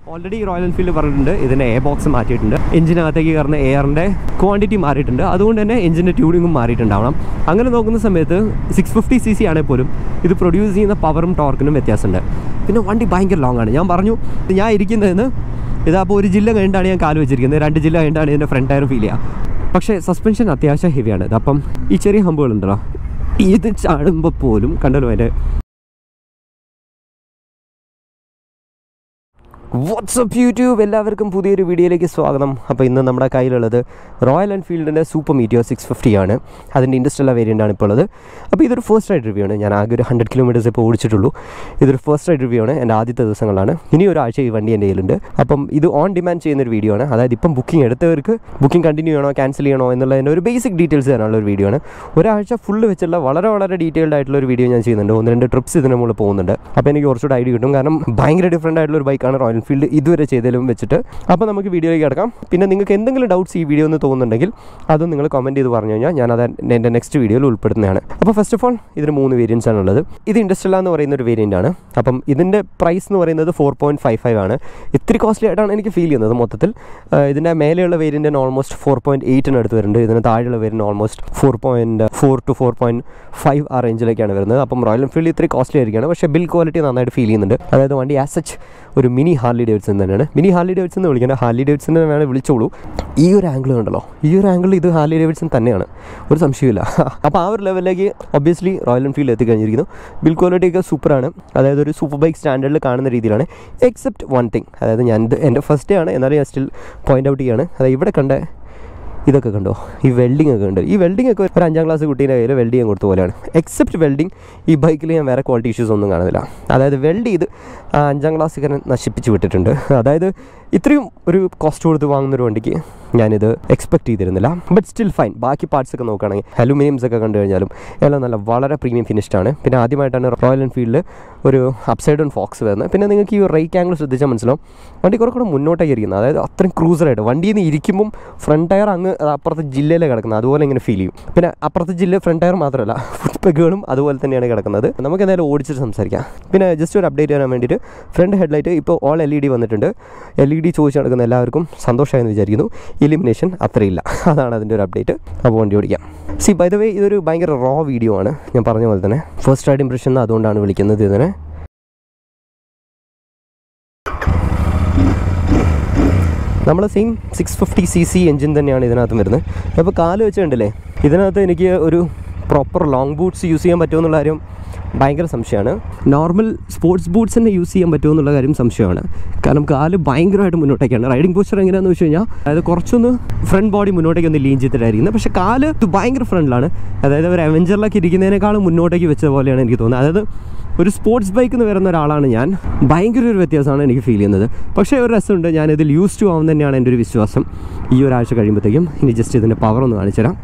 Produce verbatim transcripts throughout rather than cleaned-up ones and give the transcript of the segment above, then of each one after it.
Already royal Enfield പറഞ്ഞിട്ടുണ്ട് ഇതിൻ്റെ air box മാറ്റിയിട്ടുണ്ട്, എഞ്ചിനകത്തേക്ക് കയറുന്ന എയറിൻ്റെ ക്വാണ്ടിറ്റി മാറിയിട്ടുണ്ട്, അതുകൊണ്ട് തന്നെ എഞ്ചിൻ്റെ ട്യൂണിങ്ങും മാറിയിട്ടുണ്ടാവണം. അങ്ങനെ നോക്കുന്ന സമയത്ത് സിക്സ് ഫിഫ്റ്റി സി സി ആണെങ്കിൽ പോലും ഇത് പ്രൊഡ്യൂസ് ചെയ്യുന്ന പവറും ടോർക്കിനും വ്യത്യാസമുണ്ട്. പിന്നെ വണ്ടി ഭയങ്കര ലോങ് ആണ്. ഞാൻ പറഞ്ഞു ഞാൻ ഇരിക്കുന്നതെന്ന് ഇതപ്പോൾ ഒരു ജില്ല കഴിഞ്ഞിട്ടാണ് ഞാൻ കാല് വെച്ചിരിക്കുന്നത്, രണ്ട് ജില്ല കഴിഞ്ഞിട്ടാണ് ഇതിൻ്റെ ഫ്രണ്ട് ടയർ ഫീൽ ചെയ്യുക. പക്ഷേ സസ്പെൻഷൻ അത്യാവശ്യം ഹെവിയാണ്. അപ്പം ഈ ചെറിയ ഹമ്പുകളുണ്ടല്ലോ, ഇത് ചാടുമ്പോൾ പോലും കണ്ടല്ലോ അതിൻ്റെ വാട്സ്ആപ്പ് യൂട്യൂബ് എല്ലാവർക്കും പുതിയൊരു വീഡിയോയിലേക്ക് സ്വാഗതം. അപ്പോൾ ഇന്ന് നമ്മുടെ കയ്യിലുള്ളത് റോയൽ എൻഫീൽഡിൻ്റെ സൂപ്പർ മീറ്റിയോർ സിക്സ് ഫിഫ്റ്റി ആണ്. അതിൻ്റെ ഇൻഡസ്ട്രിയൽ വേരിയൻ്റ് ആണ് ഇപ്പോൾ ഉള്ളത്. അപ്പോൾ ഇതൊരു ഫസ്റ്റ് റൈഡ് റിവ്യൂ ആണ്. ഞാൻ ആകെ ഒരു ഹൺഡ്രഡ് കിലോമീറ്റേഴ്സ് ഇപ്പോൾ ഓടിച്ചിട്ടുള്ളൂ. ഇതൊരു ഫസ്റ്റ് റൈഡ് റിവ്യൂ ആണ്. എൻ്റെ ആദ്യത്തെ ദിവസങ്ങളാണ്. ഇനി ഒരാഴ്ച ഈ വണ്ടി എൻ്റെ കയ്യിലുണ്ട്. അപ്പം ഇത് ഓൺ ഡിമാൻഡ് ചെയ്യുന്നൊരു വീഡിയോ ആണ്. അതായത് ഇപ്പം ബുക്കിംഗ് എടുത്തവർക്ക് ബുക്കിംഗ് കണ്ടിന്യൂ ചെയ്യണോ ക്യാൻസൽ ചെയ്യണോ എന്നുള്ളതിൻ്റെ ഒരു ബേസിക് ഡീറ്റെയിൽസ് തരാനുള്ള ഒരു വീഡിയോ ആണ്. ഒരാഴ്ച ഫുള്ള് വെച്ചുള്ള വളരെ വളരെ ഡീറ്റെയിൽഡ് ആയിട്ടുള്ള ഒരു വീഡിയോ ഞാൻ ചെയ്യുന്നുണ്ട്. ഒന്ന് രണ്ട് ട്രിപ്സ് ഇതിന് മുകളിൽ പോകുന്നുണ്ട്. അപ്പോൾ എനിക്ക് കുറച്ചുകൂടെ ഐഡിയ കിട്ടും. കാരണം ഭയങ്കര ഡിഫറൻറ്റ് ആയിട്ടുള്ള ഒരു ബൈക്കാണ് റോയൽ എൻഫീൽഡ് ഇതുവരെ ചെയ്തതിലും വെച്ചിട്ട്. അപ്പോൾ നമുക്ക് വീഡിയോയിലേക്ക് കിടക്കാം. പിന്നെ നിങ്ങൾക്ക് എന്തെങ്കിലും ഡൗട്ട്സ് ഈ വീഡിയോ എന്ന് തോന്നുന്നുണ്ടെങ്കിൽ അതും നിങ്ങൾ കമൻറ്റ് ചെയ്ത് പറഞ്ഞു കഴിഞ്ഞാൽ ഞാൻ അത് എൻ്റെ നെക്സ്റ്റ് വീഡിയോയിൽ ഉൾപ്പെടുന്നതാണ്. അപ്പോൾ ഫസ്റ്റ് ഓഫ് ഓൾ ഇതിന് മൂന്ന് വേരിയൻസ് ആണുള്ളത്. ഇത് ഇൻഡസ്ട്രിയൽ എന്ന് പറയുന്ന ഒരു വേരിയൻ്റ് ആണ്. അപ്പം ഇതിൻ്റെ പ്രൈസ് എന്ന് പറയുന്നത് ഫോർ പോയിൻറ്റ് ഫൈവ് ഫൈവ് ആണ്. ഇത്തിരി കോസ്റ്റ്ലി ആയിട്ടാണ് എനിക്ക് ഫീൽ ചെയ്യുന്നത് മൊത്തത്തിൽ. ഇതിൻ്റെ മേലെയുള്ള വേരിയൻറ്റിന് ഓൾമോസ്റ്റ് ഫോർ പോയിൻറ്റ് എയ്റ്റിന് അടുത്ത് വരുന്നുണ്ട്. ഇതിന് താഴെയുള്ള variant almost four point four two four point five ആ റേഞ്ചിലേക്കാണ് വരുന്നത്. അപ്പം റോയൽ എൻഫീൽഡ് ഇത്തിരി കോസ്റ്റ്ലി ആയിരിക്കുകയാണ്. പക്ഷേ ബിൽ ക്വാളിറ്റി നന്നായിട്ട് ഫീൽ ചെയ്യുന്നുണ്ട്. അതായത് വണ്ടി ആസ് സച്ച് ഒരു മിനി ഹാർലി ഡേവിഡ്സൺ തന്നെയാണ്. മിനി ഹാർലി ഡേവിഡ്സൺ എന്ന് വിളിക്കേണ്ട, ഹാർലി ഡേവിഡ്സൺ വേണേൽ വിളിച്ചോളൂ. ഈ ഒരു ആംഗിൾ കണ്ടല്ലോ, ഈ ഒരു ആംഗിൾ ഇത് ഹാർലി ഡേവിഡ്സൺ തന്നെയാണ്, ഒരു സംശയമില്ല. അപ്പോൾ ആ ഒരു ലെവലിലേക്ക് ഒബ്വിയസ്ലി റോയൽ എൻഫീൽഡ് എത്തിക്കഴിഞ്ഞിരിക്കുന്നു. ബിൽ ക്വാളിറ്റി ഒക്കെ സൂപ്പറാണ്. അതായത് ഒരു സൂപ്പർ ബൈക്ക് സ്റ്റാൻഡേർഡിൽ കാണുന്ന രീതിയിലാണ്. എക്സെപ്റ്റ് വൺ തിങ്, അതായത് ഞാൻ ഇത് എൻ്റെ ഫസ്റ്റ് ഡേ ആണ്, എന്നാലും ഞാൻ സ്റ്റിൽ പോയിൻ്റ് ഔട്ട് ചെയ്യാണ്. അതായത് ഇവിടെ കണ്ട ഇതൊക്കെ കണ്ടോ, ഈ വെൽഡിംഗ് ഒക്കെ ഉണ്ട്. ഈ വെൽഡിംഗ് ഒക്കെ ഒരു അഞ്ചാം ക്ലാസ് കുട്ടീൻ്റെ കയ്യിൽ വെൽഡ് ചെയ്യാൻ കൊടുത്ത പോലെയാണ്. എക്സെപ്റ്റ് വെൽഡിംഗ് ഈ ബൈക്കിൽ ഞാൻ വേറെ ക്വാളിറ്റി ഇഷ്യൂസ് ഒന്നും കാണുന്നില്ല. അതായത് വെൽഡ് ചെയ്ത് അഞ്ചാം ക്ലാസ്സുകാരൻ നശിപ്പിച്ച് വിട്ടിട്ടുണ്ട്. അതായത് ഇത്രയും ഒരു കോസ്റ്റ് കൊടുത്ത് വാങ്ങുന്നൊരു വണ്ടിക്ക് ഞാനിത് എക്സ്പെക്ട് ചെയ്തിരുന്നില്ല. But still fine. ബാക്കി പാർട്സ് ഒക്കെ നോക്കുകയാണെങ്കിൽ അലുമിനിയംസ് ഒക്കെ കണ്ടു കഴിഞ്ഞാലും എല്ലാം നല്ല വളരെ പ്രീമിയം ഫിനിഷ്ഡ് ആണ്. പിന്നെ ആദ്യമായിട്ടാണ് റോയൽ എൻഫീൽഡിൽ ഒരു അപ്സൈഡ് ഓൺ ഫോക്സ് വരുന്നത്. പിന്നെ നിങ്ങൾക്ക് ഈ റൈറ്റ് ആംഗിൾ ശ്രദ്ധിച്ചാൽ മനസ്സിലാവും വണ്ടി കുറേ കൂടെ മുന്നോട്ടേക്ക് ഇരിക്കുന്നത്. അതായത് അത്രയും ക്രൂസറായിട്ട് വണ്ടിയിൽ നിന്ന് ഇരിക്കുമ്പം ഫ്രണ്ട് ടയർ അങ്ങ് അപ്പുറത്തെ ജില്ലയിലെ കിടക്കുന്നത്, അതുപോലെ ഇങ്ങനെ ഫീൽ ചെയ്യും. പിന്നെ അപ്പുറത്തെ ജില്ല ഫ്രണ്ട് ടയർ മാത്രമല്ല ഫുട് പെഗുകളും അതുപോലെ തന്നെയാണ് കിടക്കുന്നത്. നമുക്ക് എന്തായാലും ഓടിച്ചിട്ട് സംസാരിക്കാം. പിന്നെ ജസ്റ്റ് ഒരു അപ്ഡേറ്റ് ചെയ്യാൻ വേണ്ടിയിട്ട് ഫ്രണ്ട് ഹെഡ്ലൈറ്റ് ഇപ്പോൾ ഓൾ എൽ ഇ ഡി വന്നിട്ടുണ്ട്. എൽ ഇ ഡി ചോദിച്ച് നടക്കുന്ന എല്ലാവർക്കും സന്തോഷമായെന്ന് വിചാരിക്കുന്നു. ഇലിമിനേഷൻ അത്രയില്ല, അതാണ് അതിൻ്റെ ഒരു അപ്ഡേറ്റ്. അപ്പോൾ വണ്ടി ഓടിക്കാം. സി ബൈ ദ വേ ഇതൊരു ഭയങ്കര റോ വീഡിയോ ആണ്. ഞാൻ പറഞ്ഞ പോലെ തന്നെ ഫസ്റ്റ് റൈഡ് ഇംപ്രഷൻ അതുകൊണ്ടാണ് വിളിക്കുന്നത് ഇതിനെ. നമ്മൾ same six fifty C C engine തന്നെയാണ് ഇതിനകത്ത് വരുന്നത്. അപ്പോൾ കാല് വെച്ച് കണ്ടില്ലേ, ഇതിനകത്ത് എനിക്ക് ഒരു പ്രോപ്പർ ലോങ് ബൂട്ട്സ് യൂസ് ചെയ്യാൻ പറ്റുമോ എന്നുള്ള കാര്യം ഭയങ്കര സംശയമാണ്. നോർമൽ സ്പോർട്സ് ബൂട്ട്സ് തന്നെ യൂസ് ചെയ്യാൻ പറ്റുമോ എന്നുള്ള കാര്യം സംശയമാണ്. കാരണം കാല് ഭയങ്കരമായിട്ട് മുന്നോട്ടേക്കാണ്. റൈഡിംഗ് പോസ്റ്റർ എങ്ങനെയാണെന്ന് വെച്ച് കഴിഞ്ഞാൽ അതായത് കുറച്ചൊന്ന് ഫ്രണ്ട് ബോഡി മുന്നോട്ടേക്ക് ഒന്ന് ലീൻ ചെയ്തിട്ടായിരിക്കുന്നത്. പക്ഷേ കാല് ഭയങ്കര ഫ്രണ്ടിലാണ്. അതായത് ഒരു അവഞ്ചറിലൊക്കെ ഇരിക്കുന്നതിനേക്കാളും മുന്നോട്ടേക്ക് വെച്ച പോലെയാണ് എനിക്ക് തോന്നുന്നത്. അതായത് ഒരു സ്പോർട്സ് ബൈക്കിൽ നിന്ന് വരുന്ന ഒരാളാണ് ഞാൻ. ഭയങ്കര ഒരു വ്യത്യാസമാണ് എനിക്ക് ഫീൽ ചെയ്യുന്നത്. പക്ഷേ ഒരു രസമുണ്ട്. ഞാനിതിൽ യൂസ് ടു ആവും തന്നെയാണ് എൻ്റെ ഒരു വിശ്വാസം. ഈ ഒരാഴ്ച കഴിയുമ്പോഴത്തേക്കും ഇനി ജസ്റ്റ് ഇതിൻ്റെ പവർ ഒന്ന് കാണിച്ചു തരാം.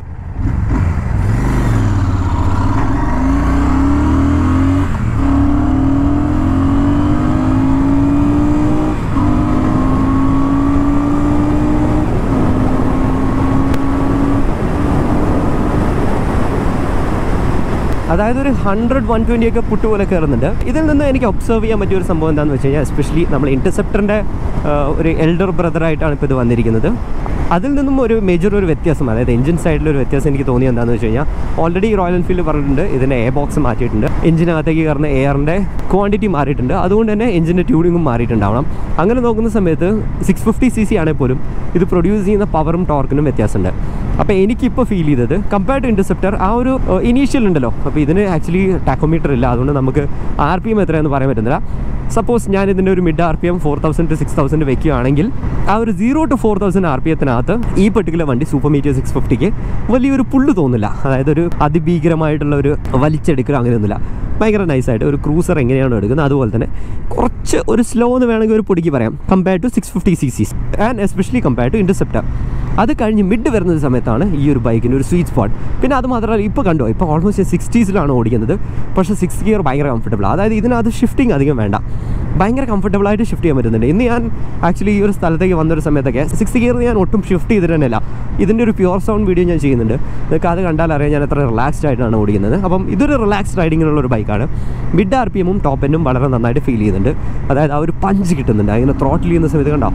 അതായത് ഒരു ഹൺഡ്രഡ് വൺ ട്വൻറ്റി ഒക്കെ പുട്ട് പോലെ കയറുന്നുണ്ട്. ഇതിൽ നിന്ന് എനിക്ക് ഒബ്സർവ് ചെയ്യാൻ പറ്റിയ ഒരു സംഭവം എന്താണെന്ന് വെച്ച് കഴിഞ്ഞാൽ എസ്പെഷ്യലി നമ്മൾ ഇൻ്റർസെപ്റ്ററിൻ്റെ ഒരു എൽഡർ ബ്രദറായിട്ടാണ് ഇപ്പോൾ ഇത് വന്നിരിക്കുന്നത്. അതിൽ നിന്നും ഒരു മേജർ ഒരു വ്യത്യാസം, അതായത് എഞ്ചിൻ സൈഡിലൊരു വ്യത്യാസം എനിക്ക് തോന്നിയത് എന്താണെന്ന് വെച്ച് കഴിഞ്ഞാൽ ഓൾറെഡി റോയൽ എൻഫീൽഡ് പറഞ്ഞിട്ടുണ്ട് ഇതിൻ്റെ എയർ ബോക്സ് മാറ്റിയിട്ടുണ്ട്, എഞ്ചിനകത്തേക്ക് കയറുന്ന എയറിൻ്റെ ക്വാണ്ടിറ്റി മാറിയിട്ടുണ്ട്, അതുകൊണ്ട് തന്നെ എഞ്ചിൻ്റെ ട്യൂണിങ്ങും മാറിയിട്ടുണ്ടാവണം. അങ്ങനെ നോക്കുന്ന സമയത്ത് സിക്സ് ഫിഫ്റ്റി സി സി ആണെങ്കിൽ പോലും ഇത് പ്രൊഡ്യൂസ് ചെയ്യുന്ന പവറും ടോർക്കിനും വ്യത്യാസമുണ്ട്. അപ്പോൾ എനിക്കിപ്പോൾ ഫീൽ ചെയ്തത് കമ്പയർഡ് ടു ഇൻ്റർസെപ്റ്റർ ആ ഒരു ഇനീഷ്യൽ ഉണ്ടല്ലോ, അപ്പോൾ ഇതിന് ആക്ച്വലി ടാക്കോമീറ്റർ ഇല്ല, അതുകൊണ്ട് നമുക്ക് ആർ പി എം എത്രയാണെന്ന് പറയാൻ പറ്റുന്നില്ല. സപ്പോസ് ഞാൻ ഇതിൻ്റെ ഒരു mid R P M four thousand to six thousand വെക്കുകയാണെങ്കിൽ ആ ഒരു zero to four thousand R P എത്തിനകത്ത് ഈ പെർട്ടിക്കുലർ വണ്ടി സൂപ്പർ മീറ്റിയോർ സിക്സ് ഫിഫ്റ്റിക്ക് വലിയൊരു പുള്ള് തോന്നില്ല. അതായത് ഒരു അതിഭീകരമായിട്ടുള്ള ഒരു വലിച്ചെടുക്കലോ അങ്ങനെയൊന്നുമില്ല. ഭയങ്കര നൈസായിട്ട് ഒരു ക്രൂസർ എങ്ങനെയാണോ എടുക്കുന്നത് അതുപോലെ തന്നെ കുറച്ച് ഒരു സ്ലോ എന്ന് വേണമെങ്കിൽ ഒരു പൊടിക്ക് പറയാം compared to six fifty C C and especially compared to interceptor. അത് കഴിഞ്ഞ് മിഡ് വരുന്ന സമയത്താണ് ഈ ഒരു ബൈക്കിൻ്റെ ഒരു സ്വീറ്റ് സ്പോട്ട്. പിന്നെ അത് മാത്രമല്ല ഇപ്പോൾ കണ്ടോ, ഇപ്പോൾ ഓൾമോസ്റ്റ് സിക്സ്റ്റീസിലാണ് ഓടിക്കുന്നത്. പക്ഷേ സിക്സ് ഗിയർ ഭയങ്കര കംഫർട്ടബിൾ. അതായത് ഇതിനകത്ത് ഷിഫ്റ്റിംഗ് അധികം വേണ്ട, ഭയങ്കര കംഫർട്ടബിളായിട്ട് ഷിഫ്റ്റ് ചെയ്യാൻ പറ്റുന്നുണ്ട്. ഇന്ന് ഞാൻ ആക്ച്വലി ഈ ഒരു സ്ഥലത്തേക്ക് വന്നൊരു സമയത്തൊക്കെ സിക്സ് ഗിയർ ഞാൻ ഒട്ടും ഷിഫ്റ്റ് ചെയ്തിട്ടുണ്ടല്ല. ഇതിൻ്റെ ഒരു പ്യുവർ സൗണ്ട് വീഡിയോ ഞാൻ ചെയ്യുന്നുണ്ട്, നിങ്ങൾക്ക് അത് കണ്ടാൽ അറിയാം ഞാൻ എത്ര റിലാക്സ്ഡ് ആയിട്ടാണ് ഓടിക്കുന്നത്. അപ്പം ഇതൊരു റിലാക്സ്ഡ് റൈഡിങ്ങിനുള്ള ഒരു ബൈക്കാണ്. മിഡ് ആർ പി എമ്മും ടോപ്പ് എന്നും വളരെ നന്നായിട്ട് ഫീൽ ചെയ്യുന്നുണ്ട്. അതായത് ആ ഒരു പഞ്ച് കിട്ടുന്നുണ്ട്, അങ്ങനെ ത്രോട്ടിൽ ചെയ്യുന്ന സമയത്ത് കണ്ടോ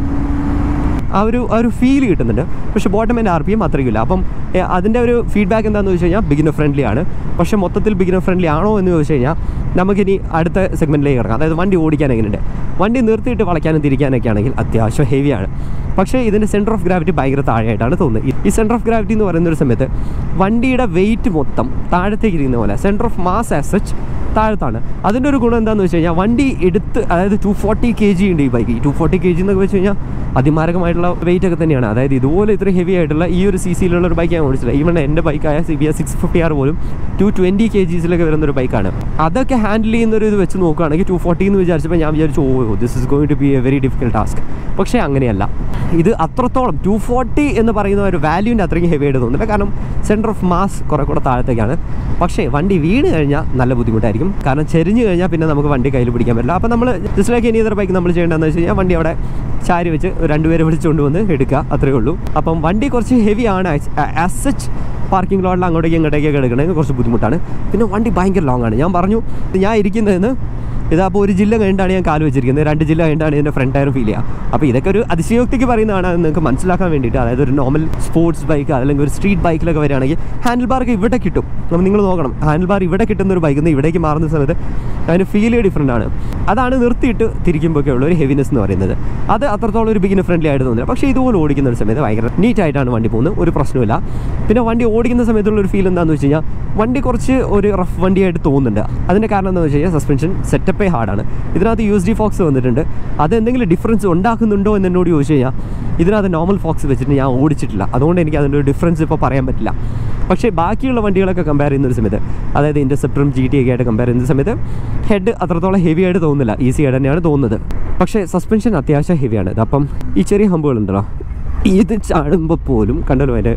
ആ ഒരു ആ ഒരു ഫീൽ കിട്ടുന്നുണ്ട്. പക്ഷേ ബോട്ടം എൻ്റെ ആർ പി എം അത്രയ്ക്കില്ല. അപ്പം അതിൻ്റെ ഒരു ഫീഡ്ബാക്ക് എന്താണെന്ന് വെച്ച് കഴിഞ്ഞാൽ ബിഗിനർ ഫ്രണ്ട്ലി ആണ്. പക്ഷേ മൊത്തത്തിൽ ബിഗിനർ ഫ്രണ്ട്ലി ആണോ എന്ന് ചോദിച്ചു കഴിഞ്ഞാൽ നമുക്കിനി അടുത്ത സെഗ്മെൻറ്റിലേക്ക് കിടക്കാം. അതായത് വണ്ടി ഓടിക്കാൻ എങ്ങനെയുണ്ട്, വണ്ടി നിർത്തിയിട്ട് വളയ്ക്കാനും തിരിക്കാനൊക്കെ ആണെങ്കിൽ അത്യാവശ്യം ഹെവിയാണ്. പക്ഷേ ഇതിൻ്റെ സെൻറ്റർ ഓഫ് ഗ്രാവിറ്റി ഭയങ്കര താഴെയായിട്ടാണ് തോന്നുന്നത്. ഈ സെൻറ്റർ ഓഫ് ഗ്രാവിറ്റി എന്ന് പറയുന്ന ഒരു സമയത്ത് വണ്ടിയുടെ വെയിറ്റ് മൊത്തം താഴത്തേക്ക് ഇരിക്കുന്ന പോലെ centre of mass as such താഴത്താണ്. അതിൻ്റെ ഒരു ഗുണം എന്താണെന്ന് വെച്ച് കഴിഞ്ഞാൽ വണ്ടി എടുത്ത്, അതായത് ടു ഫോർട്ടി കെ ജി ഉണ്ട് ഈ bike. Two forty K G എന്നൊക്കെ വെച്ച് കഴിഞ്ഞാൽ അതിമാരകമായിട്ടുള്ള വെയിറ്റ് ഒക്കെ തന്നെയാണ്. അതായത് ഇതുപോലെ ഇത്ര ഹെവി ആയിട്ടുള്ള ഈ ഒരു സി സിയിലുള്ള ഒരു ബൈക്ക് ഞാൻ ഓടിച്ചില്ല. ഈവൺ എൻ്റെ ബൈക്കായ C B S six fifty R പോലും ടു ട്വൻറ്റി കെ ജീസിലൊക്കെ വരുന്നൊരു ബൈക്കാണ്. അതൊക്കെ ഹാൻഡിൽ ചെയ്യുന്നൊരു ഇത് വെച്ച് നോക്കുകയാണെങ്കിൽ ടു ഫോർട്ടി എന്ന് വിചാരിച്ചപ്പോൾ ഞാൻ വിചാരിച്ചു oh this is going to be a very difficult task. പക്ഷേ അങ്ങനെയല്ല, ഇത് അത്രത്തോളം ടു ഫോർട്ടി എന്ന് പറയുന്ന ഒരു വാല്യൂവിൻ്റെ അത്രയും ഹെവി ആയിട്ട് തോന്നുന്നില്ല. കാരണം സെൻറ്റർ ഓഫ് മാസ് കുറേ കൂടെ താഴത്തേക്കാണ്. പക്ഷേ വണ്ടി വീണ് കഴിഞ്ഞാൽ നല്ല ബുദ്ധിമുട്ടായിരിക്കും. കാരണം ചെരിഞ്ഞ് കഴിഞ്ഞാൽ പിന്നെ നമുക്ക് വണ്ടി കയ്യിൽ പിടിക്കാൻ പറ്റില്ല. അപ്പോൾ നമ്മൾ just like any other bike നമ്മൾ ചെയ്യേണ്ടതെന്ന് വെച്ച് കഴിഞ്ഞാൽ വണ്ടി അവിടെ ചാരി വെച്ച് രണ്ടുപേരെ വിളിച്ചുകൊണ്ട് വന്ന് എടുക്കുക, അത്രയേ ഉള്ളൂ. അപ്പം വണ്ടി കുറച്ച് ഹെവി ആണ്. ആസ് സച്ച് പാർക്കിംഗ് ലോട്ടിൽ അങ്ങോട്ടേക്ക് ഇങ്ങോട്ടേക്കൊക്കെ എടുക്കണമെങ്കിൽ കുറച്ച് ബുദ്ധിമുട്ടാണ്. പിന്നെ വണ്ടി ഭയങ്കര ലോങ് ആണ്. ഞാൻ പറഞ്ഞു ഞാൻ ഇരിക്കുന്നതെന്ന് ഇതപ്പോൾ ഒരു ജില്ല കഴിഞ്ഞിട്ടാണ് ഞാൻ കാല് വെച്ചിരിക്കുന്നത്, രണ്ട് ജില്ല കഴിഞ്ഞിട്ടാണ് ഇതിൻ്റെ ഫ്രണ്ട് ടയർ ഫീൽ ചെയ്യുക. അപ്പോൾ ഇതൊക്കെ ഒരു അതിശയോക്തിക്ക് പറയുന്നതാണ്, അത് നിങ്ങൾക്ക് മനസ്സിലാക്കാൻ വേണ്ടിയിട്ട്. അതായത് ഒരു നോർമൽ സ്പോർട്സ് ബൈക്ക് അല്ലെങ്കിൽ ഒരു സ്ട്രീറ്റ് ബൈക്കിലൊക്കെ വരികയാണെങ്കിൽ ഹാൻഡിൽ ബാർക്ക് ഇവിടെ കിട്ടും. അപ്പം നിങ്ങൾ നോക്കണം, ഹാൻഡിൽ ബാർ ഇവിടെ കിട്ടുന്ന ഒരു ബൈക്കിൽ നിന്ന് ഇവിടേക്ക് മാറുന്ന സമയത്ത് അതിന് ഫീൽ ഡിഫറെൻ്റ് ആണ്. അതാണ് നിർത്തിയിട്ട് തിരിക്കുമ്പോഴൊക്കെ ഉള്ള ഒരു ഹെവിനെസ് എന്ന് പറയുന്നത്. അത് അത്രത്തോളം ഒരു ബിഗിനർ ഫ്രണ്ട്ലി ആയിട്ട് തോന്നില്ല. പക്ഷേ ഇതുപോലെ ഓടിക്കുന്ന ഒരു സമയത്ത് ഭയങ്കര നീറ്റായിട്ടാണ് വണ്ടി പോകുന്നത്, ഒരു പ്രശ്നമില്ല. പിന്നെ വണ്ടി ഓടിക്കുന്ന സമയത്തുള്ള ഒരു ഫീൽ എന്താണെന്ന് വെച്ച് കഴിഞ്ഞാൽ വണ്ടി കുറച്ച് ഒരു റഫ് വണ്ടിയായിട്ട് തോന്നുന്നുണ്ട്. അതിൻ്റെ കാരണം എന്താണെന്ന് വെച്ച് കഴിഞ്ഞാൽ സസ്പെൻഷൻ സെറ്റപ്പേ ഹാർഡാണ്. ഇതിനകത്ത് യു എസ് ഡി ഫോക്സ് വന്നിട്ടുണ്ട്. അത് എന്തെങ്കിലും ഡിഫറൻസ് ഉണ്ടാക്കുന്നുണ്ടോ എന്ന് എന്നോട് ചോദിച്ചു കഴിഞ്ഞാൽ ഇതിനകത്ത് നോർമൽ ഫോക്സ് വെച്ചിട്ട് ഞാൻ ഓടിച്ചിട്ടില്ല. അതുകൊണ്ട് എനിക്ക് അതിൻ്റെ ഒരു ഡിഫറൻസ് ഇപ്പോൾ പറയാൻ പറ്റില്ല. പക്ഷേ ബാക്കിയുള്ള വണ്ടികളൊക്കെ കമ്പയർ ചെയ്യുന്ന ഒരു സമയത്ത്, അതായത് ഇൻ്റർസെപ്റ്ററും ജി ടി ഒക്കെ ആയിട്ട് കമ്പയർ ചെയ്യുന്ന സമയത്ത് ഹെഡ് അത്രത്തോളം ഹെവി ആയിട്ട് തോന്നുന്നില്ല, ഈസി ആയിട്ട് തന്നെയാണ് തോന്നുന്നത്. പക്ഷേ സസ്പെൻഷൻ അത്യാവശ്യം ഹെവിയാണ്. അപ്പം ഈ ചെറിയ ഹമ്പുകളുണ്ടല്ലോ, ഇത് ചാടുമ്പോൾ പോലും കണ്ടല്ലോ അതിൻ്റെ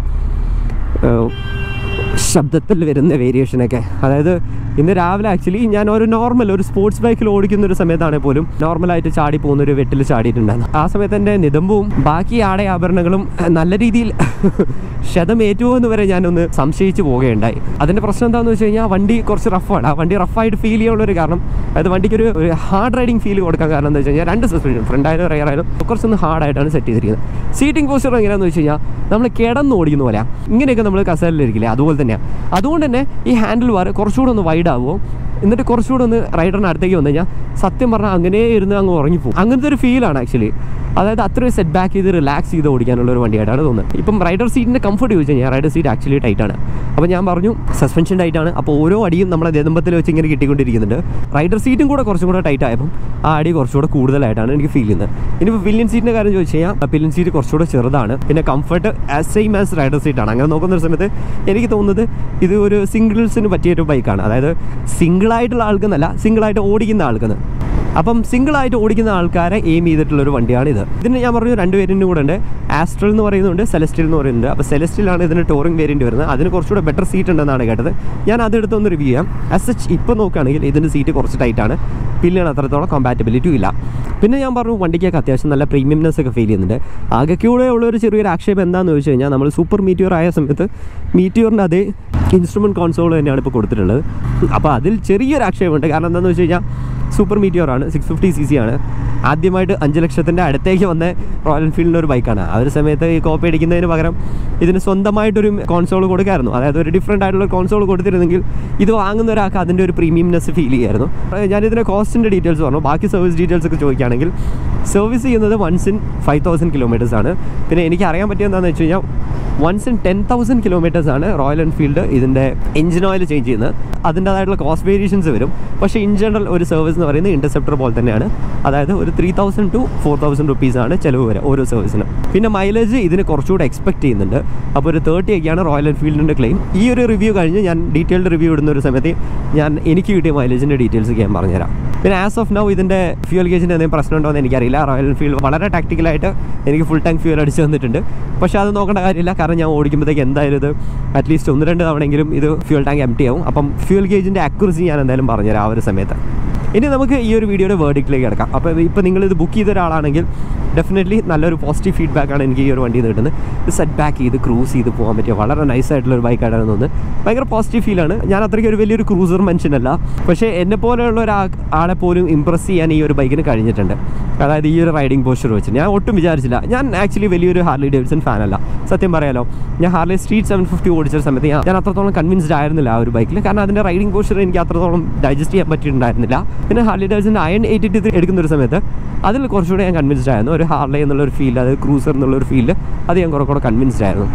ശബ്ദത്തിൽ വരുന്ന വേരിയേഷനൊക്കെ. അതായത് ഇന്ന് രാവിലെ ആക്ച്വലി ഞാൻ ഒരു നോർമൽ ഒരു സ്പോർട്സ് ബൈക്കിൽ ഓടിക്കുന്ന ഒരു സമയത്താണെങ്കിൽ പോലും നോർമലായിട്ട് ചാടി പോകുന്നൊരു വെട്ടിൽ ചാടിയിട്ടുണ്ടായിരുന്നു. ആ സമയത്ത് എൻ്റെ നിതമ്പവും ബാക്കി ആടെ ആഭരണങ്ങളും നല്ല രീതിയിൽ ക്ഷതമേറ്റുമോ എന്ന് വരെ ഞാനൊന്ന് സംശയിച്ച് പോവുകയുണ്ടായി. അതിൻ്റെ പ്രശ്നം എന്താണെന്ന് വെച്ച് കഴിഞ്ഞാൽ വണ്ടി കുറച്ച് റഫാണ്. ആ വണ്ടി റഫായിട്ട് ഫീൽ ചെയ്യാനുള്ളൊരു കാരണം, അതായത് വണ്ടിക്കൊരു ഹാർഡ് റൈഡിങ് ഫീൽ കൊടുക്കാൻ കാരണം എന്താ വെച്ച് കഴിഞ്ഞാൽ രണ്ട് സസ്പെൻഷൻ ഫ്രണ്ട് ആയാലും റയർ ആയാലും കുറച്ചൊന്ന് ഹാർഡായിട്ടാണ് സെറ്റ് ചെയ്തിരിക്കുന്നത്. സീറ്റിംഗ് പോസ്റ്റർ എങ്ങനെയാണെന്ന് വെച്ച് കഴിഞ്ഞാൽ നമ്മൾ കിടന്ന് ഓടിക്കുന്ന പോലെയാണ്. ഇങ്ങനെയൊക്കെ നമ്മൾ കസേരയിലിരിക്കില്ലേ, അതുപോലെ തന്നെയാണ്. അതുകൊണ്ട് തന്നെ ഈ ഹാൻഡിൽ ബാർ കുറച്ചുകൂടെ ഒന്ന് വൈഡ് ആവുമോ, എന്നിട്ട് കുറച്ചുകൂടെ ഒന്ന് റൈഡറിന് അടുത്തേക്ക് വന്നു കഴിഞ്ഞാൽ സത്യം പറഞ്ഞാൽ അങ്ങനെ ഇരുന്ന് അങ്ങ് ഉറങ്ങിപ്പോകും. അങ്ങനത്തെ ഒരു ഫീലാണ് ആക്ച്വലി. അതായത് അത്രയും സെറ്റ് ബാക്ക് ചെയ്ത് റിലാക്സ് ചെയ്ത് ഓടിക്കാനുള്ള ഒരു വണ്ടിയായിട്ടാണ് തോന്നുന്നത്. ഇപ്പം റൈഡർ സീറ്റിൻ്റെ കംഫർട്ട് ചോദിച്ചു കഴിഞ്ഞാൽ റൈഡർ സീറ്റ് ആക്ച്വലി ടൈറ്റാണ്. അപ്പോൾ ഞാൻ പറഞ്ഞു സസ്പെൻഷൻ ടൈറ്റാണ്. അപ്പോൾ ഓരോ അടിയും നമ്മളെ നെതുമ്പത്തിൽ വെച്ച് ഇങ്ങനെ കിട്ടിക്കൊണ്ടിരിക്കുന്നുണ്ട്. റൈഡർ സീറ്റും കൂടെ കുറച്ചും കൂടെ ടൈറ്റ് ആയപ്പം ആ അടി കുറച്ചുകൂടെ കൂടുതലായിട്ടാണ് എനിക്ക് ഫീൽ ചെയ്യുന്നത്. ഇനിയിപ്പോൾ പില്ലിയൻ സീറ്റിൻ്റെ കാര്യം ചോദിച്ചു കഴിഞ്ഞാൽ പില്ലിയൻ സീറ്റ് കുറച്ചുകൂടെ ചെറുതാണ്. പിന്നെ comfort as same as rider സീറ്റാണ്. അങ്ങനെ നോക്കുന്ന ഒരു സമയത്ത് എനിക്ക് തോന്നുന്നത് ഇത് ഒരു സിംഗിൾസിന് പറ്റിയൊരു ബൈക്കാണ്. അതായത് സിംഗിളായിട്ടുള്ള ആൾക്കെന്നല്ല, സിംഗിളായിട്ട് ഓടിക്കുന്ന ആൾക്കെന്ന്. അപ്പം സിംഗിളായിട്ട് ഓടിക്കുന്ന ആൾക്കാരെ എയിം ചെയ്തിട്ടുള്ളൊരു വണ്ടിയാണിത്. ഇതിന് ഞാൻ പറഞ്ഞു രണ്ട് വേരിയൻറ്റും കൂടെ ഉണ്ട്. ആസ്ട്രൽ എന്ന് പറയുന്നുണ്ട്, സെലസ്റ്റിൽ എന്ന് പറയുന്നുണ്ട്. അപ്പോൾ സെലസ്റ്റിലാണ് ഇതിന് ടോറിംഗ് വേരിയൻറ്റ് വരുന്നത്. അതിന് കുറച്ചുകൂടെ ബെറ്റർ സീറ്റ് ഉണ്ടെന്നാണ് കേട്ടത്. ഞാൻ അതെടുത്തൊന്ന് റിവ്യൂ ചെയ്യാം. ആസ് സച്ച് ഇപ്പോൾ നോക്കുകയാണെങ്കിൽ ഇതിൻ്റെ സീറ്റ് കുറച്ച് ടൈറ്റാണ്, പില്ലിയാണ് അത്രത്തോളം കോമ്പാറ്റബിലിറ്റിയും ഇല്ല. പിന്നെ ഞാൻ പറഞ്ഞു വണ്ടിക്കൊക്കെ അത്യാവശ്യം നല്ല പ്രീമിയംനെസ് ഒക്കെ ഫീൽ ചെയ്യുന്നുണ്ട്. ആകെക്കൂടെ ഉള്ളൊരു ചെറിയൊരു ആക്ഷേപം എന്താണെന്ന് ചോദിച്ചു കഴിഞ്ഞാൽ നമ്മൾ സൂപ്പർ മീറ്റിയോർ ആയ സമയത്ത് മീറ്റിയോറിൻ്റെ അതേ ഇൻസ്ട്രുമെൻറ്റ് കോൺസോൾ തന്നെയാണ് ഇപ്പോൾ കൊടുത്തിട്ടുള്ളത്. അപ്പോൾ അതിൽ ചെറിയൊരു ആക്ഷേപമുണ്ട്. കാരണം എന്താണെന്ന് വെച്ച് കഴിഞ്ഞാൽ സൂപ്പർ മീറ്റിയോർ ആണ്, സിക്സ് ഫിഫ്റ്റി സി സി ആണ്. ആദ്യമായിട്ട് അഞ്ച് ലക്ഷത്തിൻ്റെ അടുത്തേക്ക് വന്ന റോയൽ എൻഫീൽഡിൻ്റെ ഒരു ബൈക്കാണ്. ആ ഒരു സമയത്ത് ഈ കോപ്പി അടിക്കുന്നതിന് പകരം ഇതിന് സ്വന്തമായിട്ടൊരു കോൺസോൾ കൊടുക്കായിരുന്നു. അതായത് ഒരു ഡിഫറെൻ്റ് ആയിട്ടുള്ള കോൺസോൾ കൊടുത്തിരുന്നെങ്കിൽ ഇത് വാങ്ങുന്ന ഒരാൾക്ക് അതിൻ്റെ ഒരു പ്രീമിയംനെസ് ഫീൽ ചെയ്യായിരുന്നു. ഞാനിതിൻ്റെ കോസ്റ്റിൻ്റെ ഡീറ്റെയിൽസ് പറഞ്ഞു. ബാക്കി സർവീസ് ഡീറ്റെയിൽസ് ഒക്കെ ചോദിക്കുകയാണെങ്കിൽ സർവീസ് ചെയ്യുന്നത് വൺസ് ഇൻ ഫൈവ് തൗസൻഡ് കിലോമീറ്റേഴ്സാണ്. പിന്നെ എനിക്ക് അറിയാൻ പറ്റിയ എന്താണെന്ന് വെച്ച് കഴിഞ്ഞാൽ വൺസ് ഇൻ ടെൻ തൗസൻഡ് കിലോമീറ്റേഴ്സാണ് റോയൽ എൻഫീൽഡ് ഇതിൻ്റെ എഞ്ചിൻ ഓയിൽ ചേഞ്ച് ചെയ്യുന്നത്. അതിൻ്റേതായിട്ടുള്ള കോസ്റ്റ് വേരിയേഷൻസ് വരും. പക്ഷേ ഇൻ ജനറൽ ഒരു സർവീസ് എന്ന് പറയുന്നത് ഇൻ്റർസെപ്റ്റർ പോലെ തന്നെയാണ്. അതായത് ഒരു three thousand to four thousand റുപ്പീസാണ് ചിലവ് വരെ ഓരോ സർവീസിനും. പിന്നെ മൈലേജ് ഇതിന് കുറച്ചുകൂടെ എക്സ്പെക്ട് ചെയ്യുന്നുണ്ട്. അപ്പോൾ ഒരു തേർട്ടി ഒക്കെയാണ് റോയൽ എൻഫീൽഡിൻ്റെ ക്ലെയിം. ഈ ഒരു റിവ്യൂ കഴിഞ്ഞ് ഞാൻ ഡീറ്റെയിൽഡ് റിവ്യൂ ഇടുന്ന ഒരു സമയത്ത് ഞാൻ എനിക്ക് കിട്ടിയ മൈലേജിൻ്റെ ഡീറ്റെയിൽസ് ഒക്കെ ഞാൻ പറഞ്ഞുതരാം. പിന്നെ ആസ് ഓഫ് നൗ ഇതിൻ്റെ ഫ്യൂൽ ഗേജിൻ്റെ എന്തെങ്കിലും പ്രശ്നമുണ്ടോ എന്ന് എനിക്കറിയില്ല. റോയൽ എൻഫീൽഡ് വളരെ ടാക്ടിക്കലായിട്ട് എനിക്ക് ഫുൾ ടാങ്ക് ഫ്യൂൽ അടിച്ച് തന്നിട്ടുണ്ട്. പക്ഷേ അത് നോക്കേണ്ട കാര്യമില്ല, കാരണം ഞാൻ ഓടിക്കുമ്പോഴത്തേക്ക് എന്തായാലും ഇത് അറ്റ്ലീസ്റ്റ് ഒന്ന് രണ്ട് തവണയെങ്കിലും ഇത് ഫ്യൂൽ ടാങ്ക് എംപ്റ്റി ആവും. അപ്പം ഫ്യൂൽ ഗേജിൻ്റെ അക്യുറസി ഞാൻ എന്തായാലും പറഞ്ഞുതരാം ആ ഒരു സമയത്ത്. ഇനി നമുക്ക് ഈ ഒരു വീഡിയോയുടെ വേർഡിക്റ്റിലേക്ക് കിടക്കാം. അപ്പോൾ ഇപ്പോൾ നിങ്ങളിത് ബുക്ക് ചെയ്ത ഒരാളാണെങ്കിൽ ഡെഫിനറ്റ്ലി നല്ലൊരു പോസിറ്റീവ് ഫീഡ്ബാക്കാണ് എനിക്ക് ഈ ഒരു വണ്ടിയിൽ നിന്ന് കിട്ടുന്നത്. ഇത് സെറ്റ് ബാക്ക് ചെയ്ത് ക്രൂസ് ചെയ്ത് പോകാൻ പറ്റിയ വളരെ നൈസായിട്ടുള്ളൊരു ബൈക്കായിട്ടാണ് തോന്നുന്നത്. ഭയങ്കര പോസിറ്റീവ് ഫീലാണ്. ഞാൻ അത്രയ്ക്ക് ഒരു വലിയൊരു ക്രൂസർ മനുഷ്യനല്ല, പക്ഷേ എന്നെ പോലെയുള്ള ഒരു ആളെ പോലും ഇമ്പ്രസ് ചെയ്യാൻ ഈ ഒരു ബൈക്കിന് കഴിഞ്ഞിട്ടുണ്ട്. അതായത് ഈ ഒരു റൈഡിങ് പോസ്റ്റർ വെച്ച് ഞാൻ ഒട്ടും വിചാരിച്ചില്ല. ഞാൻ ആക്ച്വലി വലിയൊരു ഹാർലി ഡേവിഡ്സൺ ഫാനല്ല, സത്യം പറയാലോ. ഞാൻ ഹാർലി സ്ട്രീറ്റ് സെവൻ ഫിഫ്റ്റി ഓടിച്ച സമയത്ത് ഞാൻ ഞാൻ അത്രത്തോളം കൺവിൻസ്ഡ് ആയിരുന്നില്ല ആ ഒരു ബൈക്കിൽ, കാരണം അതിൻ്റെ റൈഡിങ് പോസ്റ്റർ എനിക്ക് അത്രത്തോളം ഡൈജസ്റ്റ് ചെയ്യാൻ പറ്റിയിട്ടുണ്ടായിരുന്നില്ല. പിന്നെ Harley Davidson iron eight eighty three എടുക്കുന്ന ഒരു സമയത്ത് അതിൽ കുറച്ചുകൂടെ ഞാൻ കൺവിൻസ്ഡ് ആയിരുന്നു. ഒരു ഹാർലി എന്നുള്ളൊരു ഫീൽ, അത് ക്രൂസർ എന്നുള്ളൊരു ഫീൽ, അത് ഞാൻ കുറെ കൂടെ കൺവിൻസ്ഡ് ആയിരുന്നു.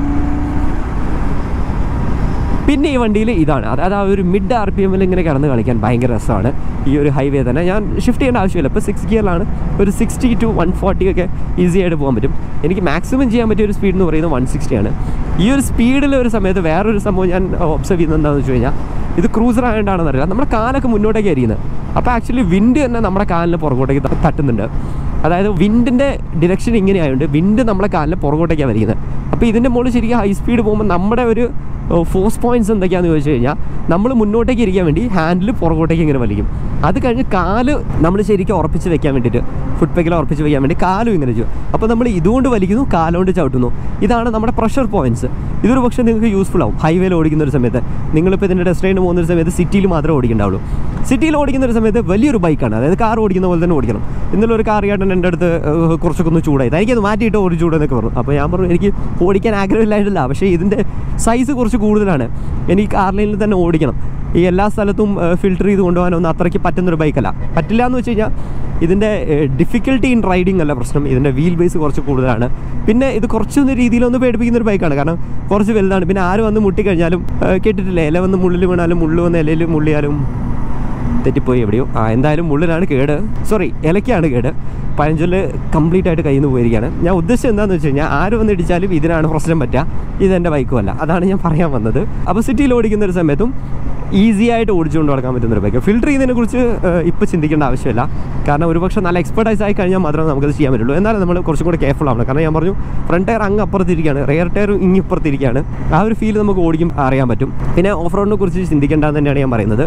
പിന്നെ ഈ വണ്ടിയിൽ ഇതാണ്, അതായത് ആ ഒരു മിഡ് ആർ പി എമ്മിൽ ഇങ്ങനെ കിടന്ന് കളിക്കാൻ ഭയങ്കര രസമാണ്. ഈ ഒരു ഹൈവേ തന്നെ ഞാൻ ഷിഫ്റ്റ് ചെയ്യേണ്ട ആവശ്യമില്ല. ഇപ്പോൾ സിക്സ് ഗിയറിലാണ്, ഒരു സിക്സ്റ്റി ടു വൺ ഫോർട്ടി ഒക്കെ ഈസി ആയിട്ട് പോകാൻ പറ്റും. എനിക്ക് മാക്സിമം ചെയ്യാൻ പറ്റിയ ഒരു സ്പീഡ് എന്ന് പറയുന്നത് വൺ സിക്സ്റ്റിയാണ്. ഈ ഒരു സ്പീഡിൽ ഒരു സമയത്ത് വേറൊരു സംഭവം ഞാൻ ഒബ്സർവ് ചെയ്യുന്നത് എന്താണെന്ന് വെച്ച് കഴിഞ്ഞാൽ, ഇത് ക്രൂസർ ആയതുകൊണ്ടാണെന്ന് അറിയില്ല, നമ്മുടെ കാലൊക്കെ മുന്നോട്ടേക്ക് എറിയുന്നത്. അപ്പോൾ ആക്ച്വലി വിൻഡ് തന്നെ നമ്മുടെ കാലിന് പുറകോട്ടേക്ക് തട്ടുന്നുണ്ട്. അതായത് വിൻഡിൻ്റെ ഡിറക്ഷൻ ഇങ്ങനെ ആയതുകൊണ്ട് വിൻഡ് നമ്മുടെ കാലിന് പുറകോട്ടേക്കാണ് വരിക്കുന്നത്. അപ്പോൾ ഇതിൻ്റെ മുകളിൽ ശരിക്കും ഹൈ സ്പീഡ് പോകുമ്പോൾ നമ്മുടെ ഒരു ഫോഴ്സ് പോയിൻറ്റ്സ് എന്തൊക്കെയാണെന്ന് ചോദിച്ചു കഴിഞ്ഞാൽ, നമ്മൾ മുന്നോട്ടേക്ക് ഇരിക്കാൻ വേണ്ടി ഹാൻഡിൽ പുറകോട്ടേക്ക് ഇങ്ങനെ വലിക്കും. അത് കഴിഞ്ഞ് കാല് നമ്മൾ ശരിക്കും ഉറപ്പിച്ച് വെക്കാൻ വേണ്ടിയിട്ട്, ഫുട് പെഗിൽ ഉറപ്പിച്ച് വെക്കാൻ വേണ്ടി കാലും ഇങ്ങനെ ചെയ്യും. അപ്പോൾ നമ്മൾ ഇതുകൊണ്ട് വലിക്കുന്നു, കാലുകൊണ്ട് ചവിട്ടുന്നു. ഇതാണ് നമ്മുടെ പ്രഷർ പോയിൻറ്റ്സ്. ഇതൊരു പക്ഷേ നിങ്ങൾക്ക് യൂസ്ഫുൾ ആവും ഹൈവേയിൽ ഓടിക്കുന്ന ഒരു സമയത്ത്. നിങ്ങളിപ്പോൾ ഇതിൻ്റെ ഡെസ്റ്റിനേഷന് പോകുന്ന ഒരു സമയത്ത് സിറ്റിയിൽ മാത്രമേ ഓടിക്കേണ്ടാവുള്ളൂ. സിറ്റിയിൽ ഓടിക്കുന്ന ഒരു സമയത്ത് വലിയൊരു ബൈക്കാണ്, അതായത് കാർ ഓടിക്കുന്ന പോലെ തന്നെ ഓടിക്കണം. ഇന്നലെ ഒരു കാർ ചേട്ടൻ എൻ്റെ അടുത്ത് കുറച്ചൊക്കെ ഒന്ന് ചൂടായി, എനിക്കത് മാറ്റിയിട്ട് ഒരു ചൂടെന്നൊക്കെ പറഞ്ഞു. അപ്പോൾ ഞാൻ പറഞ്ഞു എനിക്ക് ഓടിക്കാൻ ആഗ്രഹമില്ലായിട്ടില്ല, പക്ഷേ ഇതിൻ്റെ സൈസ് കുറച്ച് കൂടുതലാണ്, എനിക്ക് കാർ ലൈനിൽ തന്നെ ഓടിക്കണം. ഈ എല്ലാ സ്ഥലത്തും ഫിൽറ്റർ ചെയ്ത് കൊണ്ടുപോകാനൊന്നും അത്രയ്ക്ക് പറ്റുന്നൊരു ബൈക്കല്ല. പറ്റില്ല എന്ന് വെച്ച് കഴിഞ്ഞാൽ ഇതിൻ്റെ ഡിഫിക്കൽട്ടി ഇൻ റൈഡിങ് അല്ല പ്രശ്നം, ഇതിൻ്റെ വീൽ ബേസ് കുറച്ച് കൂടുതലാണ്. പിന്നെ ഇത് കുറച്ചൊന്ന് രീതിയിലൊന്ന് പേടിപ്പിക്കുന്ന ഒരു ബൈക്കാണ്, കാരണം കുറച്ച് വലുതാണ്. പിന്നെ ആര് വന്ന് മുട്ടിക്കഴിഞ്ഞാലും കേട്ടിട്ടില്ലേ, ഇല വന്ന് മുള്ളിൽ വീണാലും മുള്ളു വന്ന് ഇലയിൽ മുള്ളിയാലും തെറ്റിപ്പോയി എവിടെയോ. ആ എന്തായാലും മുള്ളിലാണ് കേട്, സോറി ഇലയ്ക്കാണ് കേട്. പഴഞ്ചൊല്ല് കംപ്ലീറ്റ് ആയിട്ട് കയ്യിൽ നിന്ന് പോയിരിക്കുകയാണ്. ഞാൻ ഉദ്ദേശിച്ചത് എന്താണെന്ന് വെച്ച് കഴിഞ്ഞാൽ, ആര് വന്ന് ഇടിച്ചാലും ഇതിനാണ് പ്രശ്നം പറ്റുക, ഇതെൻ്റെ ബൈക്കും അല്ല. അതാണ് ഞാൻ പറയാൻ വന്നത്. അപ്പോൾ സിറ്റിയിൽ ഓടിക്കുന്ന ഒരു സമയത്തും ഈസി ആയിട്ട് ഓടിച്ചുകൊണ്ട് നടക്കാൻ പറ്റുന്നൊരു ബൈക്ക്. ഫിൽറ്റർ ചെയ്യുന്നതിനെ കുറിച്ച് ഇപ്പോൾ ചിന്തിക്കേണ്ട ആവശ്യമില്ല, കാരണം ഒരുപക്ഷെ നല്ല എക്സ്പെർട്ടൈസ് ആയി കഴിഞ്ഞാൽ മാത്രമേ നമുക്കത് ചെയ്യാൻ പറ്റുള്ളൂ. എന്നാലും നമ്മൾ കുറച്ചും കൂടി കെയർഫുൾ ആവണം, കാരണം ഞാൻ പറഞ്ഞു ഫ്രണ്ട് ടയർ അങ്ങ് അപ്പുറത്തിരിക്കുകയാണ്, റെയർ ടയർ ഇങ്ങ് ഇപ്പുറത്തിരിക്കുകയാണ്. ആ ഒരു ഫീൽ നമുക്ക് ഓടിക്കും അറിയാൻ പറ്റും. പിന്നെ ഓഫ് റോഡിനെ കുറിച്ച് ചിന്തിക്കേണ്ടതെന്ന് തന്നെയാണ് ഞാൻ പറയുന്നത്.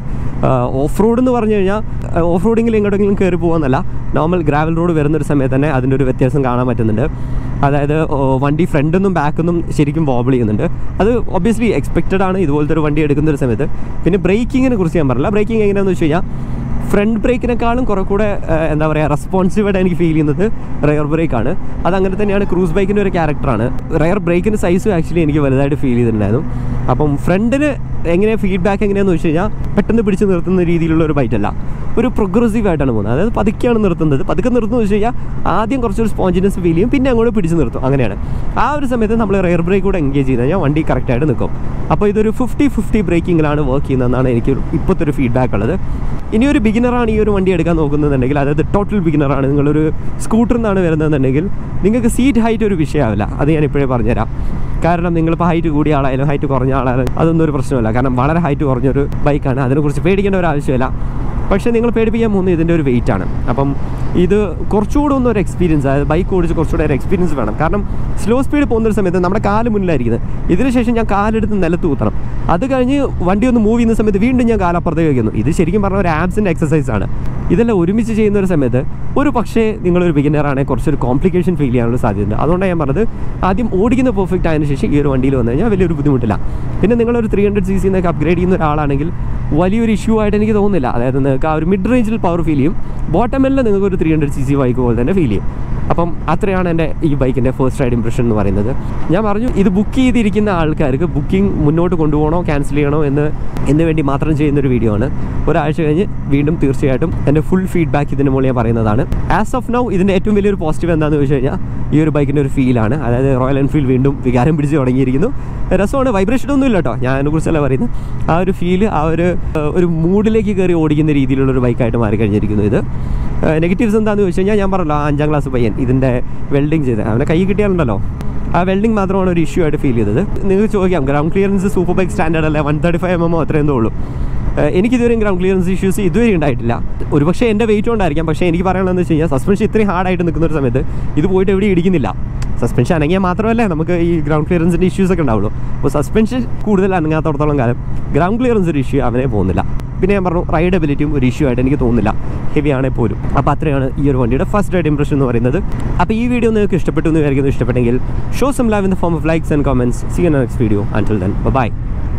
ഓഫ് റോഡ് എന്ന് പറഞ്ഞു കഴിഞ്ഞാൽ ഓഫ് റോഡിങ്ങിൽ എങ്ങോട്ടെങ്കിലും കയറി പോകുന്നല്ല, നോർമൽ ഗ്രാവൽ റോഡ് വരുന്നൊരു സമയത്ത് തന്നെ അതിൻ്റെ ഒരു വ്യത്യാസം കാണാൻ പറ്റുന്നുണ്ട്. അതായത് വണ്ടി ഫ്രണ്ടിന്നും ബാക്കിന്നും ശരിക്കും വോബിൾ ചെയ്യുന്നുണ്ട്. അത് ഒബ്വിയസ്ലി എക്സ്പെക്റ്റഡ് ആണ് ഇതുപോലത്തെ ഒരു വണ്ടി എടുക്കുന്ന ഒരു സമയത്ത്. പിന്നെ ബ്രേക്കിങ്ങിനെ കുറിച്ച് ഞാൻ പറഞ്ഞില്ല. ബ്രേക്കിംഗ് എങ്ങനെയാണെന്ന് വെച്ച് കഴിഞ്ഞാൽ, ഫ്രണ്ട് ബ്രേക്കിനേക്കാളും കുറെ കൂടെ എന്താ പറയുക റെസ്പോൺസീവായിട്ട് എനിക്ക് ഫീൽ ചെയ്യുന്നത് റെയർ ബ്രേക്കാണ്. അതങ്ങനെ തന്നെയാണ് ക്രൂസ് ബൈക്കിൻ്റെ ഒരു ക്യാരക്ടറാണ്. റെയർ ബ്രേക്കിൻ്റെ സൈസും ആക്ച്വലി എനിക്ക് വലുതായിട്ട് ഫീൽ ചെയ്തിട്ടുണ്ടായിരുന്നു. അപ്പം ഫ്രണ്ടിന് എങ്ങനെ ഫീഡ്ബാക്ക് എങ്ങനെയാണെന്ന് വെച്ച് കഴിഞ്ഞാൽ, പെട്ടെന്ന് പിടിച്ച് നിർത്തുന്ന രീതിയിലുള്ള ഒരു ബൈറ്റല്ല, ഒരു പ്രോഗ്രസീവായിട്ടാണ് പോകുന്നത്. അതായത് പതുക്കെയാണ് നിർത്തുന്നത്. പതുക്കെ നിർത്തുന്നത് വെച്ച് കഴിഞ്ഞാൽ ആദ്യം കുറച്ചൊരു സ്പോഞ്ചിനെസ് ഫീൽ ചെയ്യും, പിന്നെ അങ്ങോട്ട് പിടിച്ച് നിർത്തും. അങ്ങനെയാണ്. ആ ഒരു സമയത്ത് നമ്മൾ റെയർ ബ്രേക്ക് കൂടെ എൻഗേജ് ചെയ്ത് കഴിഞ്ഞാൽ വണ്ടി കറക്റ്റായിട്ട് നിൽക്കും. അപ്പോൾ ഇതൊരു ഫിഫ്റ്റി ഫിഫ്റ്റി ബ്രേക്കിങ്ങിലാണ് വർക്ക് ചെയ്യുന്നതെന്നാണ് എനിക്ക് ഇപ്പോഴത്തെ ഒരു ഫീഡ്ബാക്ക് ഉള്ളത്. ഇനിയൊരു ബിഗിനറാണ് ഈ ഒരു വണ്ടി എടുക്കാൻ നോക്കുന്നതെന്നുണ്ടെങ്കിൽ, അതായത് ടോട്ടൽ ബിഗിനറാണ്, നിങ്ങളൊരു സ്കൂട്ടറിൽ നിന്നാണ് വരുന്നതെന്നുണ്ടെങ്കിൽ നിങ്ങൾക്ക് സീറ്റ് ഹൈറ്റ് ഒരു വിഷയമാവില്ല. അത് ഞാൻ ഇപ്പോഴേ പറഞ്ഞുതരാം. കാരണം നിങ്ങളിപ്പോൾ ഹൈറ്റ് കൂടിയ ആളായാലും ഹൈറ്റ് കുറഞ്ഞ ആളായാലും അതൊന്നും ഒരു പ്രശ്നമല്ല, കാരണം വളരെ ഹൈറ്റ് കുറഞ്ഞൊരു ബൈക്കാണ്, അതിനെക്കുറിച്ച് പേടിക്കേണ്ട ഒരു ആവശ്യമില്ല. പക്ഷേ നിങ്ങൾ പേടിപ്പിക്കാൻ പോകുന്നത് ഇതിൻ്റെ ഒരു വെയിറ്റ് ആണ്. അപ്പം ഇത് കുറച്ചുകൂടെ ഒന്നും ഒരു എക്സ്പീരിയൻസ്, അതായത് ബൈക്ക് ഓടിച്ച് കുറച്ചുകൂടെ ഒരു എക്സ്പീരിയൻസ് വേണം. കാരണം സ്ലോ സ്പീഡ് പോകുന്നൊരു സമയത്ത് നമ്മുടെ കാല് മുന്നിലായിരിക്കുന്നത്, ഇതിനുശേഷം ഞാൻ കാലെടുത്ത് നിലത്ത് കൂത്തണം. അത് കഴിഞ്ഞ് വണ്ടി ഒന്ന് മൂവ് ചെയ്യുന്ന സമയത്ത് വീണ്ടും ഞാൻ കാലപ്പുറത്തേക്ക് വയ്ക്കുന്നു. ഇത് ശരിക്കും പറഞ്ഞാൽ ഒരു ആബ്സിൻ്റെ എക്സസൈസാണ്. ഇതെല്ലാം ഒരുമിച്ച് ചെയ്യുന്ന ഒരു സമയത്ത് ഒരു പക്ഷേ നിങ്ങളൊരു ബിഗിനറാണെങ്കിൽ കുറച്ചൊരു കോംപ്ലിക്കേഷൻ ഫീൽ ചെയ്യാനുള്ള സാധ്യതയുണ്ട്. അതുകൊണ്ടാണ് ഞാൻ പറഞ്ഞത്, ആദ്യം ഓടിക്കുന്ന പെർഫെക്റ്റ് ആയതിനു ശേഷം ഈ ഒരു വണ്ടിയിൽ വന്നു കഴിഞ്ഞാൽ വലിയൊരു ബുദ്ധിമുട്ടില്ല. പിന്നെ നിങ്ങളൊരു ത്രീ ഹൺഡ്രഡ് സി സിന്നൊക്കെ അപ്ഗ്രേഡ് ചെയ്യുന്ന ഒരാളാണെങ്കിൽ വലിയൊരു ഇഷ്യൂ ആയിട്ട് എനിക്ക് തോന്നുന്നില്ല. അതായത് നിങ്ങൾക്ക് ആ ഒരു മിഡ് റേഞ്ചിൽ പവർ ഫീൽ ചെയ്യും, ബോട്ടമെല്ലാം നിങ്ങൾക്ക് ഒരു three hundred C C bike പോലെ തന്നെ ഫീൽ ചെയ്യും. അപ്പം അത്രയാണ് എൻ്റെ ഈ ബൈക്കിൻ്റെ ഫസ്റ്റ് റൈഡ് ഇംപ്രഷൻ എന്ന് പറയുന്നത്. ഞാൻ പറഞ്ഞു, ഇത് ബുക്ക് ചെയ്തിരിക്കുന്ന ആൾക്കാർക്ക് ബുക്കിംഗ് മുന്നോട്ട് കൊണ്ടുപോകണോ ക്യാൻസൽ ചെയ്യണോ എന്ന് എന്ന് വേണ്ടി മാത്രം ചെയ്യുന്നൊരു വീഡിയോ ആണ്. ഒരാഴ്ച കഴിഞ്ഞ് വീണ്ടും തീർച്ചയായിട്ടും എൻ്റെ ഫുൾ ഫീഡ്ബാക്ക് ഇതിന് മുകളിൽ ഞാൻ പറയുന്നതാണ്. ആസ് ഓഫ് നൗ ഇതിൻ്റെ ഏറ്റവും വലിയൊരു പോസിറ്റീവ് എന്താണെന്ന് വെച്ച് കഴിഞ്ഞാൽ, ഈ ഒരു ബൈക്കിൻ്റെ ഒരു ഫീലാണ്. അതായത് റോയൽ എൻഫീൽഡ് വീണ്ടും വികാരം പിടിച്ച് തുടങ്ങിയിരിക്കുന്നു. രസമാണ്, വൈബ്രേഷൻ ഒന്നും ഇല്ല കേട്ടോ, ഞാൻ അതിനെക്കുറിച്ചല്ല പറയുന്നത്. ആ ഒരു ഫീല്, ആ ഒരു ഒരു മൂഡിലേക്ക് കയറി ഓടിക്കുന്ന രീതിയിലുള്ളൊരു ബൈക്കായിട്ട് മാറിക്കഴിഞ്ഞിരിക്കുന്നു ഇത്. നെഗറ്റീവ്സ് എന്താണെന്ന് വെച്ച് കഴിഞ്ഞാൽ, ഞാൻ പറഞ്ഞല്ലോ, അഞ്ചാം ക്ലാസ് പയ്യൻ ഇതിൻ്റെ വെൽഡിങ് ചെയ്ത് അവനെ കൈ കിട്ടിയാലുണ്ടല്ലോ, ആ വെൽഡിങ് മാത്രമാണ് ഒരു ഇഷ്യൂ ആയിട്ട് ഫീൽ ചെയ്തത്. നിങ്ങൾക്ക് ചോദിക്കാം, ground clearance super bike standard അല്ലേ, വൺ തേർട്ടി ഫൈവ് എം എമ്മോ അത്രയും ഉള്ളൂ. എനിക്കിതുവരെയും ഗ്രൗണ്ട് ക്ലിയറൻസ് ഇഷ്യൂസ് ഇതുവരെ ഉണ്ടായിട്ടില്ല. ഒരു പക്ഷേ എൻ്റെ വെയിറ്റ് കൊണ്ടായിരിക്കാം. പക്ഷേ എനിക്ക് പറയാനുള്ളതെന്ന് വെച്ച് കഴിഞ്ഞാൽ സസ്പെൻഷൻ ഇത്രയും ഹാർഡായിട്ട് നിൽക്കുന്ന ഒരു സമയത്ത് ഇത് പോയിട്ട് എവിടെ ഇടിക്കുന്നില്ല. സസ്പെൻഷൻ അനങ്ങിയാൽ മാത്രമല്ലേ നമുക്ക് ഈ ഗ്രൗണ്ട് ക്ലിയറൻസിൻ്റെ ഇഷ്യൂസ് ഒക്കെ ഉണ്ടാവുള്ളൂ. അപ്പോൾ സസ്പെൻഷൻ കൂടുതൽ അനങ്ങാത്തടത്തോളം കാലം ഗ്രൗണ്ട് ക്ലിയറൻസ് ഒരു ഇഷ്യൂ അവനെ പോകുന്നില്ല. പിന്നെ ഞാൻ പറഞ്ഞു റൈഡബിലിറ്റിയും ഒരു ഇഷ്യൂ ആയിട്ട് എനിക്ക് തോന്നുന്നില്ല, ഹെവി ആണെങ്കിൽ പോലും. അപ്പോൾ അത്രയാണ് ഈ ഒരു വണ്ടിയുടെ ഫസ്റ്റ് റൈഡ് ഇംപ്രഷൻ എന്ന് പറയുന്നത്. അപ്പോൾ ഈ വീഡിയോ നിങ്ങൾക്ക് ഇഷ്ടപ്പെട്ടു എന്ന് വിചാരിക്കുന്നു. ഇഷ്ടപ്പെട്ടെങ്കിൽ show some love in the form of likes and comments. See you in the next video. Until then by.